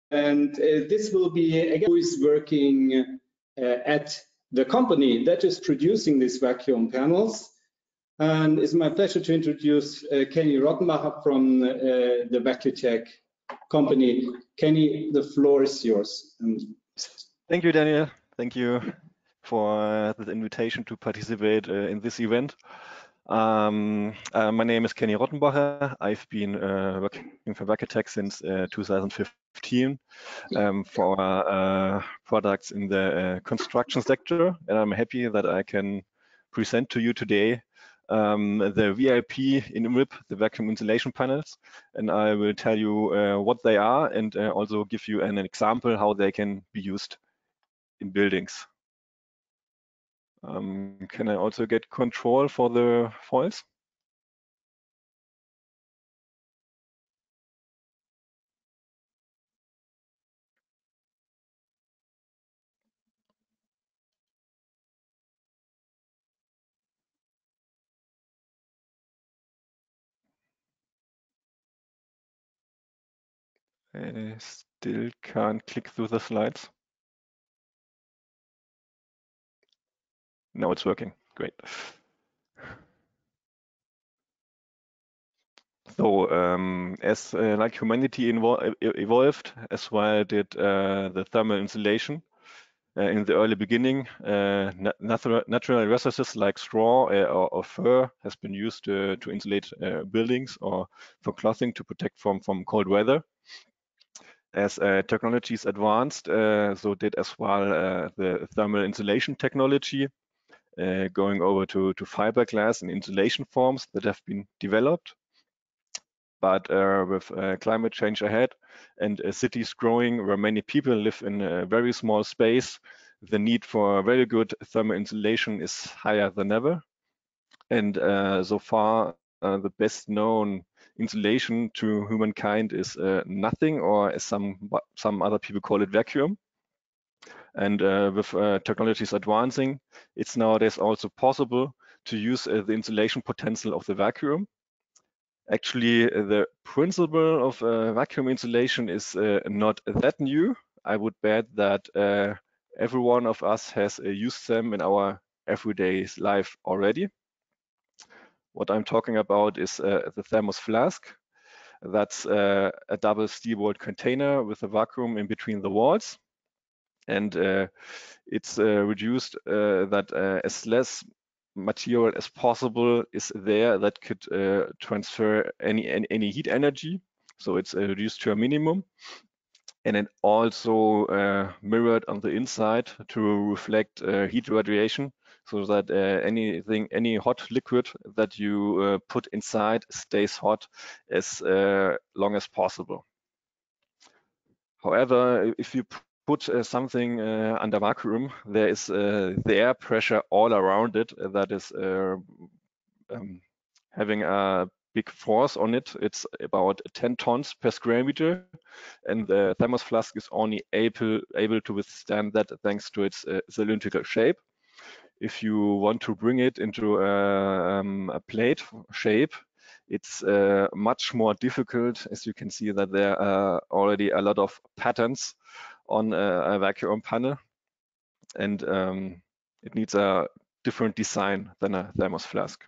And this will be, again, who is working at the company that is producing these vacuum panels. And it's my pleasure to introduce Kenny Rottenbacher from the Vacutek company. Kenny, the floor is yours. Thank you, Daniel. Thank you for the invitation to participate in this event. My name is Kenny Rottenbacher. I've been working for Vacutek since 2015 for products in the construction sector, and I'm happy that I can present to you today the VIP in IMRIP, the vacuum insulation panels, and I will tell you what they are and also give you an example how they can be used in buildings. Can I also get control for the foils? I still can't click through the slides. Now it's working. Great. So as like humanity evolved, as well did the thermal insulation. In the early beginning, natural resources like straw or fur has been used to insulate buildings or for clothing to protect from cold weather. As technologies advanced, so did as well the thermal insulation technology, going over to fiberglass and insulation forms that have been developed. But with climate change ahead and cities growing where many people live in a very small space, the need for very good thermal insulation is higher than ever. And so far, the best known insulation to humankind is nothing, or as some other people call it, vacuum. And with technologies advancing, it's nowadays also possible to use the insulation potential of the vacuum. Actually, the principle of vacuum insulation is not that new. I would bet that every one of us has used them in our everyday life already. What I'm talking about is the thermos flask. That's a double steel-walled container with a vacuum in between the walls. And it's reduced that as less material as possible is there that could transfer any heat energy. So it's reduced to a minimum. And it also mirrored on the inside to reflect heat radiation, so that any hot liquid that you put inside stays hot as long as possible. However, if you put something under vacuum, there is the air pressure all around it that is having a big force on it. It's about 10 tons per square meter, and the thermos flask is only able to withstand that thanks to its cylindrical shape. If you want to bring it into a plate shape, it's much more difficult, as you can see that there are already a lot of patterns on a vacuum panel, and it needs a different design than a thermos flask.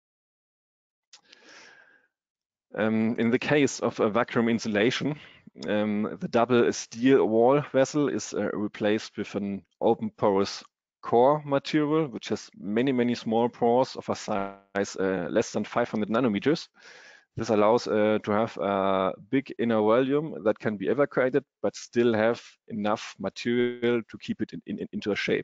In the case of a vacuum insulation, the double steel wall vessel is replaced with an open porous core material, which has many small pores of a size less than 500 nanometers. This allows to have a big inner volume that can be evacuated, but still have enough material to keep it into a shape.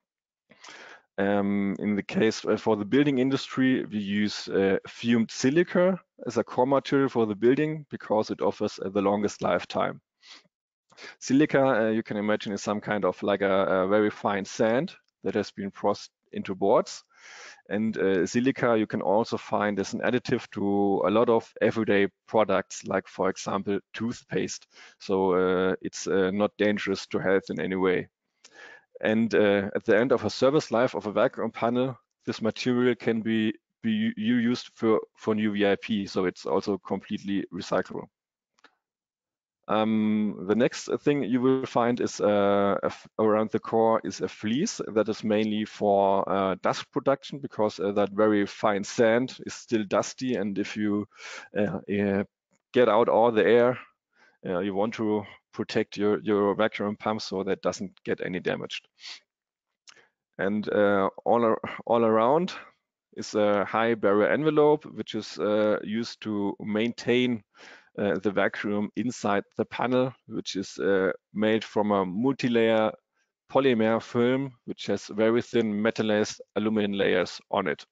In the case for the building industry, we use fumed silica as a core material for the building because it offers the longest lifetime. Silica, you can imagine, is some kind of like a very fine sand that has been pressed into boards. And silica you can also find as an additive to a lot of everyday products, like, for example, toothpaste. So it's not dangerous to health in any way. And at the end of a service life of a vacuum panel, this material can be used for new VIP, so it's also completely recyclable. The next thing you will find is around the core is a fleece that is mainly for dust production, because that very fine sand is still dusty, and if you get out all the air, you want to protect your vacuum pump so that doesn't get any damaged. And all around is a high barrier envelope, which is used to maintain the vacuum inside the panel, which is made from a multi-layer polymer film, which has very thin metallized aluminum layers on it.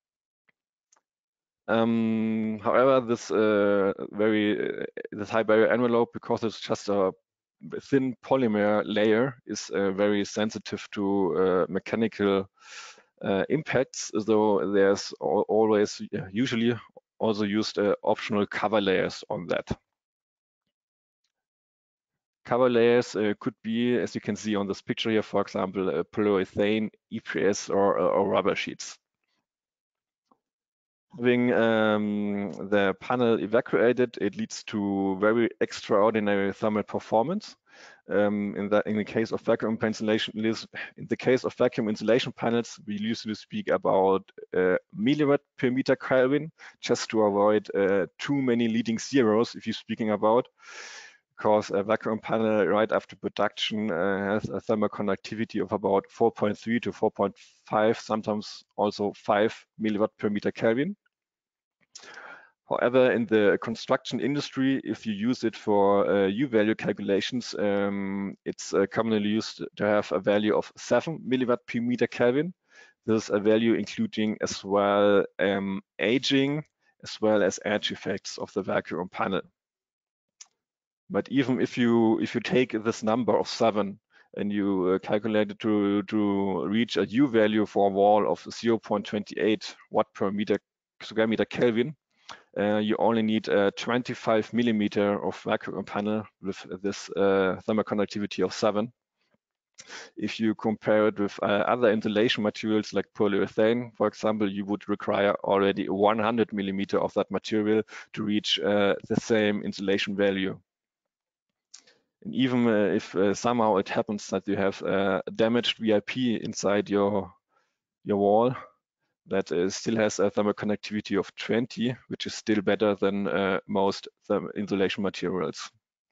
However, this high barrier envelope, because it's just a thin polymer layer, is very sensitive to mechanical impacts, though there's always usually also used optional cover layers on that. Cover layers could be, as you can see on this picture here, for example, polyurethane, EPS, or rubber sheets. Having the panel evacuated, it leads to very extraordinary thermal performance. In the case of vacuum insulation, in the case of vacuum insulation panels, we usually speak about milliwatt per meter Kelvin, just to avoid too many leading zeros if you're speaking about, because a vacuum panel right after production has a thermal conductivity of about 4.3 to 4.5, sometimes also 5 milliwatt per meter Kelvin. However, in the construction industry, if you use it for U-value calculations, it's commonly used to have a value of 7 milliwatt per meter Kelvin. This is a value including as well aging, as well as edge effects of the vacuum panel. But even if you take this number of 7 and you calculate it to reach a U value for a wall of 0.28 watt per square meter Kelvin, you only need 25 millimeter of vacuum panel with this thermal conductivity of 7. If you compare it with other insulation materials like polyurethane, for example, you would require already 100 millimeter of that material to reach the same insulation value. And even if somehow it happens that you have damaged VIP inside your wall, that still has a thermal conductivity of 20, which is still better than most insulation materials.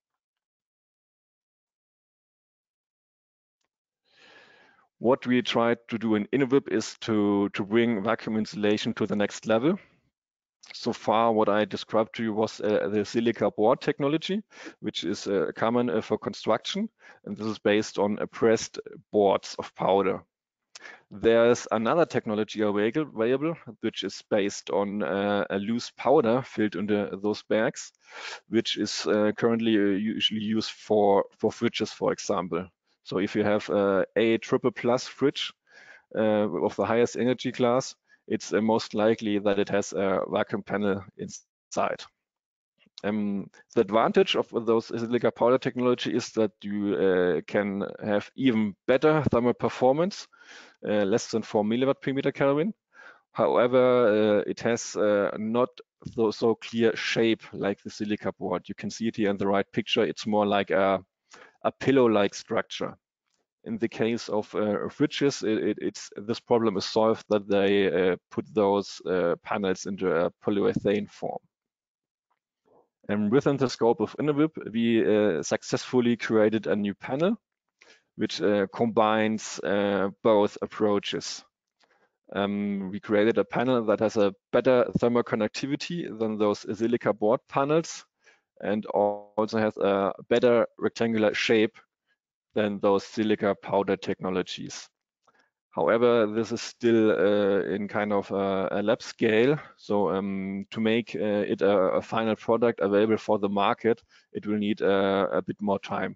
What we tried to do in Innovip is to bring vacuum insulation to the next level. So far, what I described to you was the silica board technology, which is common for construction, and this is based on pressed boards of powder. There's another technology available, which is based on a loose powder filled into those bags, which is currently usually used for fridges, for example. So if you have a triple plus fridge of the highest energy class, it's most likely that it has a vacuum panel inside. The advantage of those silica powder technology is that you can have even better thermal performance, less than 4 milliwatt per meter Kelvin. However, it has not so clear shape like the silica board. You can see it here in the right picture. It's more like a pillow-like structure. In the case of fridges, this problem is solved that they put those panels into a polyurethane form. And within the scope of Innovip, we successfully created a new panel, which combines both approaches. We created a panel that has a better thermal conductivity than those silica board panels, and also has a better rectangular shape than those silica powder technologies. However, this is still in kind of a lab scale. So to make it a final product available for the market, it will need a bit more time.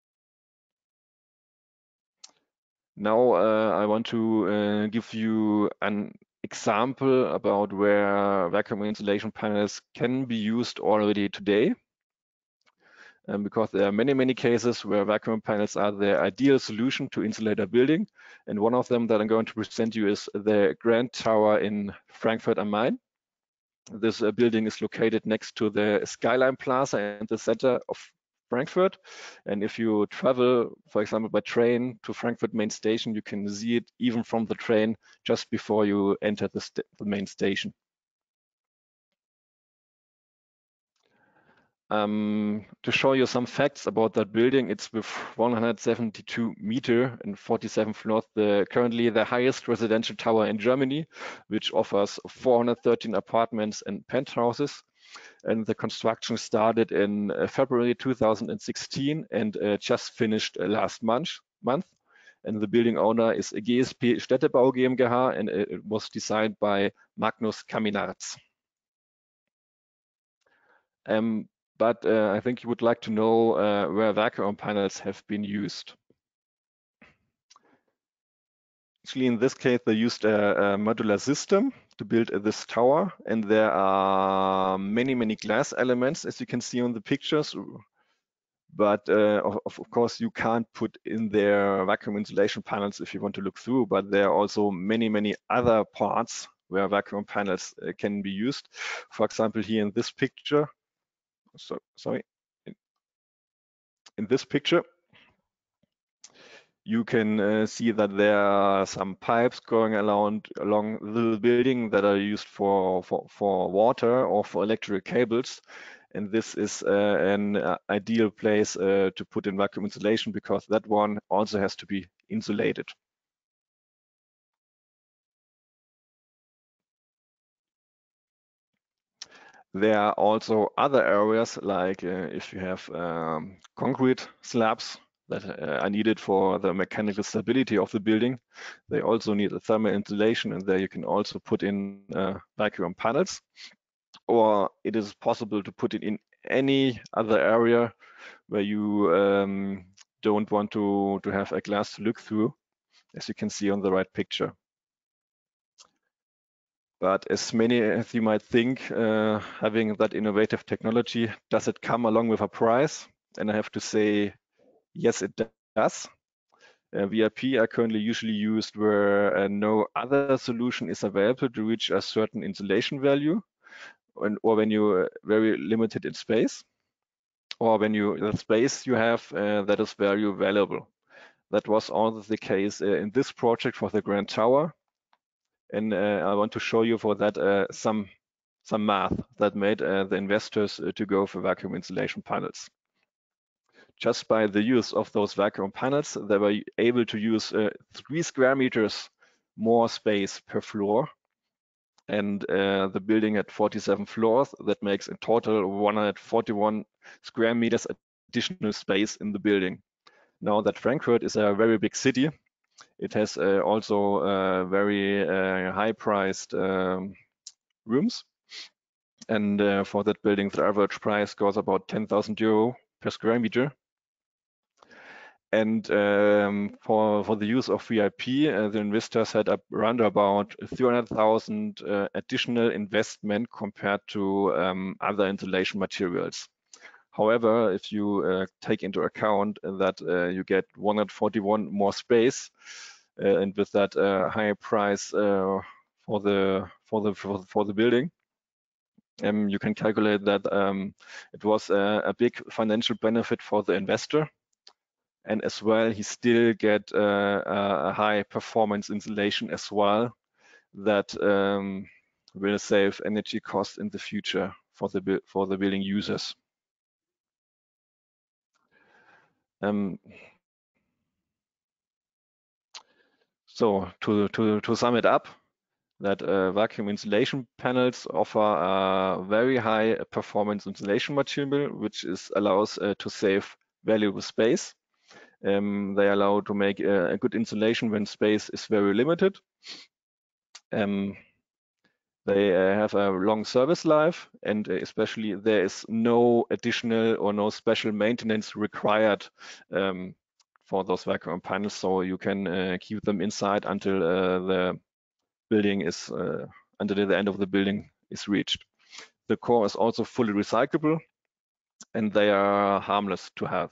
Now I want to give you an example about where vacuum insulation panels can be used already today. Because there are many cases where vacuum panels are the ideal solution to insulate a building. And one of them that I'm going to present you is the Grand Tower in Frankfurt am Main. This building is located next to the Skyline Plaza in the center of Frankfurt. And if you travel, for example, by train to Frankfurt main station, you can see it even from the train just before you enter the main station. To show you some facts about that building, it's with 172 meter and 47 floors, currently the highest residential tower in Germany, which offers 413 apartments and penthouses. And the construction started in February 2016 and just finished last month. And the building owner is GSP Städtebau GmbH, and it was designed by Magnus Kaminarz. But I think you would like to know where vacuum panels have been used. Actually, in this case, they used a modular system to build this tower, and there are many glass elements, as you can see on the pictures. But of course, you can't put in there vacuum insulation panels if you want to look through, but there are also many other parts where vacuum panels can be used. For example, here in this picture, in this picture, you can see that there are some pipes going along the building that are used for water or for electric cables. And this is an ideal place to put in vacuum insulation, because that one also has to be insulated. There are also other areas, like if you have concrete slabs that are needed for the mechanical stability of the building. They also need a thermal insulation, and there you can also put in vacuum panels. Or it is possible to put it in any other area where you don't want to have a glass to look through, as you can see on the right picture. But as many as you might think, having that innovative technology, does it come along with a price? And I have to say, yes, it does. VIP are currently usually used where no other solution is available to reach a certain insulation value, or when you're very limited in space, or when the space you have that is very valuable. That was also the case in this project for the Grand Tower. And I want to show you for that some math that made the investors to go for vacuum insulation panels. Just by the use of those vacuum panels, they were able to use 3 square meters more space per floor. And the building had 47 floors. That makes in total 141 square meters additional space in the building. Now that Frankfurt is a very big city, it has also very high-priced rooms. And for that building, the average price goes about 10,000 euro per square meter. And for the use of VIP, the investors had around about 300,000 additional investment compared to other insulation materials. However, if you take into account that you get 141 more space, and with that higher price for the building, you can calculate that it was a big financial benefit for the investor. And as well, he still get a high performance insulation as well that will save energy costs in the future for the building users. So to sum it up, that vacuum insulation panels offer a very high performance insulation material, which allows to save valuable space. They allow to make a good insulation when space is very limited. They have a long service life, and especially there is no additional or no special maintenance required for those vacuum panels, so you can keep them inside until the building is until the end of the building is reached. The core is also fully recyclable, and they are harmless to have.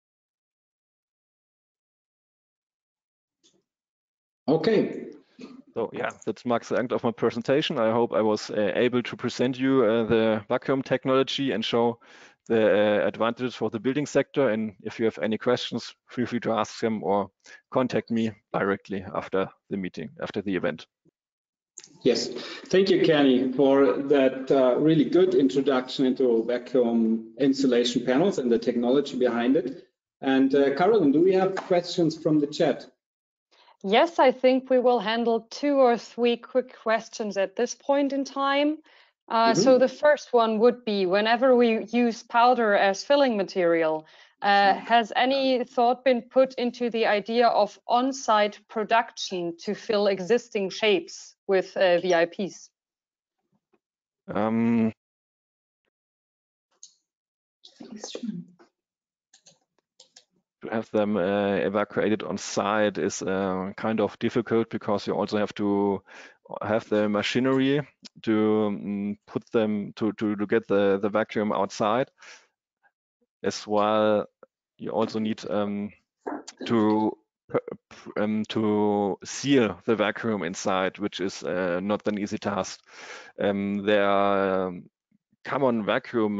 Okay, So yeah, that marks the end of my presentation. I hope I was able to present you the vacuum technology and show the advantages for the building sector. And if you have any questions, feel free to ask them or contact me directly after the meeting, after the event. Yes, thank you, Kenny, for that really good introduction into vacuum insulation panels and the technology behind it. And Carolyn, do we have questions from the chat? Yes, I think we will handle 2 or 3 quick questions at this point in time. So the first one would be, whenever we use powder as filling material, has any thought been put into the idea of on-site production to fill existing shapes with VIPs? To have them evacuated on site is kind of difficult, because you also have to have the machinery to put them to get the vacuum outside. As well, you also need to seal the vacuum inside, which is not an easy task. There are common vacuum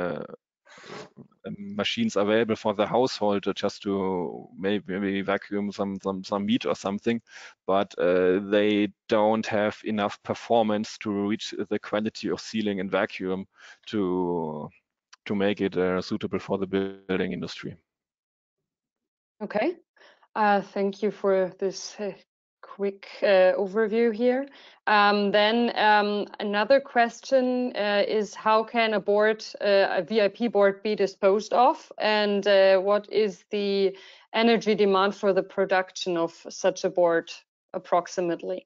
machines available for the household just to maybe vacuum some meat or something, but they don't have enough performance to reach the quality of sealing and vacuum to make it suitable for the building industry. Okay, thank you for this quick overview here. Then another question is, how can a VIP board be disposed of, and what is the energy demand for the production of such a board approximately?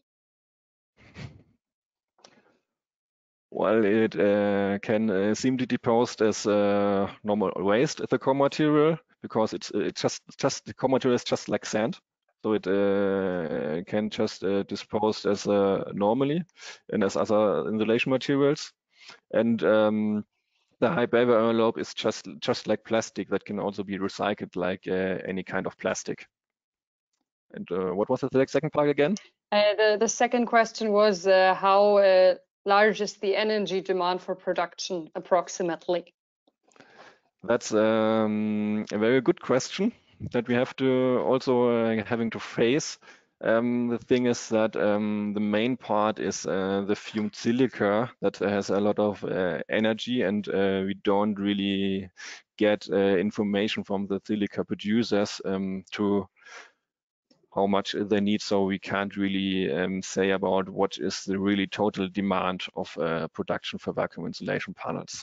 Well, it can simply be disposed as normal waste as a core material, because it's just the core material is just like sand. So it can just disposed as normally and as other insulation materials. And the high barrier envelope is just like plastic that can also be recycled like any kind of plastic. And what was the second part again? The second question was how large is the energy demand for production approximately? That's a very good question that we have to also having to face. The thing is that the main part is the fumed silica that has a lot of energy, and we don't really get information from the silica producers to how much they need, so we can't really say about what is the really total demand of production for vacuum insulation panels.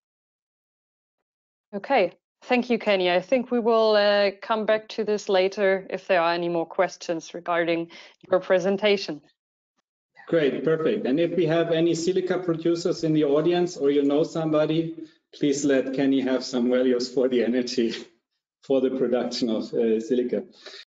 Okay, thank you, Kenny. I think we will come back to this later if there are any more questions regarding your presentation. Great, perfect. And if we have any silica producers in the audience, or you know somebody, please let Kenny have some values for the energy for the production of silica.